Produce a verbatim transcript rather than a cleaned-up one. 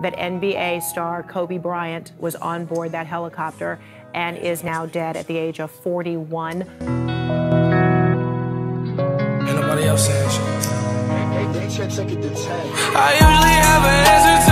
that N B A star Kobe Bryant was on board that helicopter and is now dead at the age of forty-one. Ain't nobody else saying shit. Hey, hey, check, check it, the tag. I usually have an answer